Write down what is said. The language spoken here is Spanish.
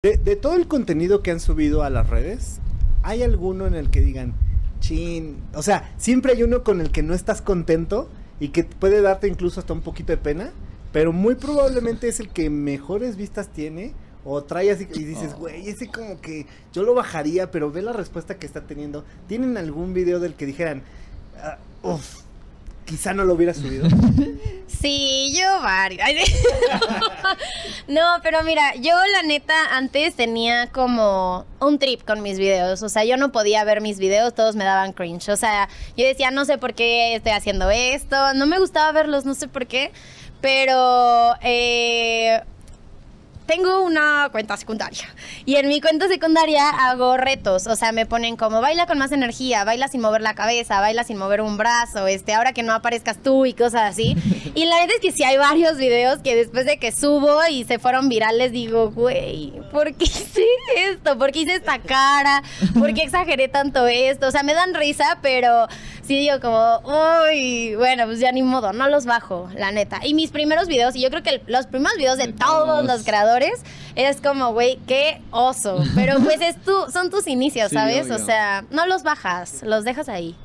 De todo el contenido que han subido a las redes, ¿hay alguno en el que digan, chin? O sea, siempre hay uno con el que no estás contento y que puede darte incluso hasta un poquito de pena, pero muy probablemente es el que mejores vistas tiene, o trae así y dices, güey, ese como que yo lo bajaría, pero ve la respuesta que está teniendo. ¿Tienen algún video del que dijeran, quizá no lo hubiera subido? Sí, yo varios. No, pero mira, yo la neta antes tenía como un trip con mis videos. O sea, yo no podía ver mis videos, todos me daban cringe. O sea, yo decía, no sé por qué estoy haciendo esto. No me gustaba verlos, no sé por qué. Pero tengo una cuenta secundaria y en mi cuenta secundaria hago retos, o sea, me ponen como baila con más energía, baila sin mover la cabeza, baila sin mover un brazo, ahora que no aparezcas tú y cosas así. Y la verdad es que sí hay varios videos que después de que subo y se fueron virales digo, güey, ¿por qué hice esto? ¿Por qué hice esta cara? ¿Por qué exageré tanto esto? O sea, me dan risa, pero sí digo como, uy, bueno, pues ya ni modo, no los bajo, la neta. Y mis primeros videos, y yo creo que los primeros videos de todos los creadores es como, güey, qué oso. Pero pues son tus inicios, ¿sabes? Sí, o sea, no los bajas, los dejas ahí.